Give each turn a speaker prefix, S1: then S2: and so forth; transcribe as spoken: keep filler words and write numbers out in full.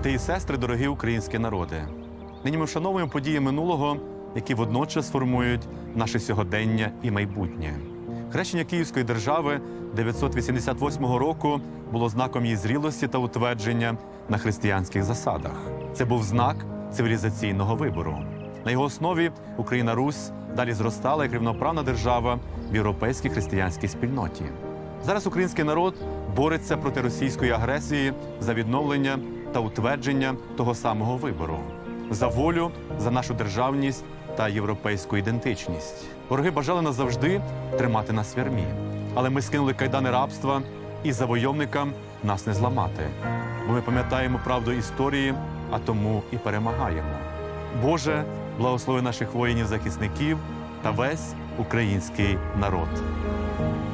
S1: Брати і сестри, дорогі українські народи, нині ми вшановуємо події минулого, які водночас формують наше сьогодення і майбутнє. Хрещення Київської держави дев'ятсот вісімдесят восьмого року було знаком її зрілості та утвердження на християнських засадах. Це був знак цивілізаційного вибору. На його основі Україна-Русь далі зростала як рівноправна держава в європейській християнській спільноті. Зараз український народ бореться проти російської агресії за відновлення та утвердження того самого вибору, за волю, за нашу державність та європейську ідентичність. Вороги бажали нас завжди тримати нас в ярмі, але ми скинули кайдани рабства, і завойовникам нас не зламати. Бо ми пам'ятаємо правду історії, а тому і перемагаємо. Боже, благослови наших воїнів-захисників та весь український народ.